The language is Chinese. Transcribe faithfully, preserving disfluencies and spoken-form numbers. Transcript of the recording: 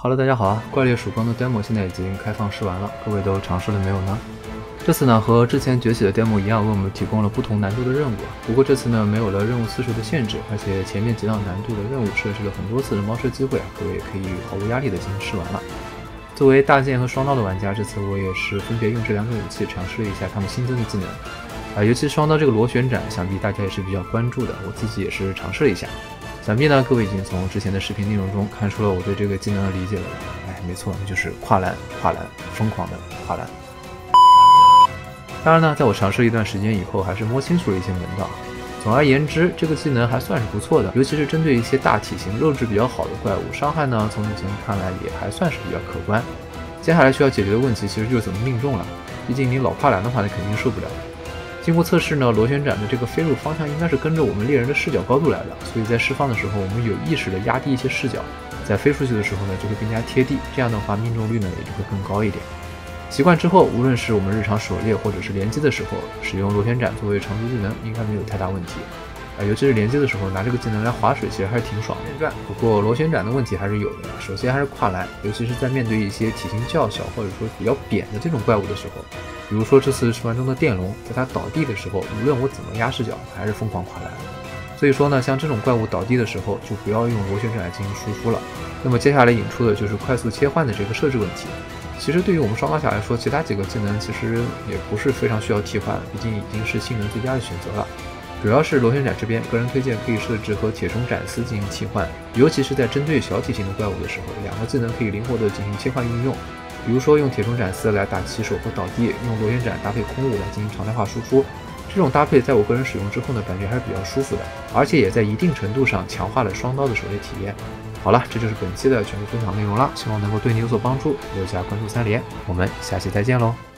Hello， 大家好啊！怪猎曙光的 demo 现在已经开放试玩了，各位都尝试了没有呢？这次呢和之前崛起的 demo 一样，为我们提供了不同难度的任务啊。不过这次呢没有了任务次数的限制，而且前面几档难度的任务设置了很多次的猫舍机会啊，各位可以毫无压力的进行试玩了。作为大剑和双刀的玩家，这次我也是分别用这两种武器尝试了一下他们新增的技能啊，尤其双刀这个螺旋斩，想必大家也是比较关注的，我自己也是尝试了一下。 想必呢，各位已经从之前的视频内容中看出了我对这个技能的理解了。哎，没错，那就是跨栏、跨栏，疯狂的跨栏。当然呢，在我尝试一段时间以后，还是摸清楚了一些门道。总而言之，这个技能还算是不错的，尤其是针对一些大体型、肉质比较好的怪物，伤害呢，从目前看来也还算是比较可观。接下来需要解决的问题其实就是怎么命中了，毕竟你老跨栏的话，那肯定受不了。 经过测试呢，螺旋斩的这个飞入方向应该是跟着我们猎人的视角高度来的，所以在释放的时候，我们有意识的压低一些视角，在飞出去的时候呢，就会更加贴地，这样的话命中率呢也就会更高一点。习惯之后，无论是我们日常狩猎或者是联机的时候，使用螺旋斩作为长足技能，应该没有太大问题。啊、呃，尤其是联机的时候，拿这个技能来划水，其实还是挺爽的。不过螺旋斩的问题还是有的，首先还是跨栏，尤其是在面对一些体型较小或者说比较扁的这种怪物的时候。 比如说这次试玩中的电龙，在它倒地的时候，无论我怎么压视角，还是疯狂跨栏。所以说呢，像这种怪物倒地的时候，就不要用螺旋斩来进行输出了。那么接下来引出的就是快速切换的这个设置问题。其实对于我们双刀侠来说，其他几个技能其实也不是非常需要替换，毕竟已经是性能最佳的选择了。主要是螺旋斩这边，个人推荐可以设置和铁虫斩丝进行替换，尤其是在针对小体型的怪物的时候，两个技能可以灵活的进行切换运用。 比如说用铁虫斩丝来打起手和倒地，用螺旋斩搭配空兀来进行常态化输出，这种搭配在我个人使用之后呢，感觉还是比较舒服的，而且也在一定程度上强化了双刀的狩猎体验。好了，这就是本期的全部分享内容了，希望能够对你有所帮助，留下关注三连，我们下期再见喽。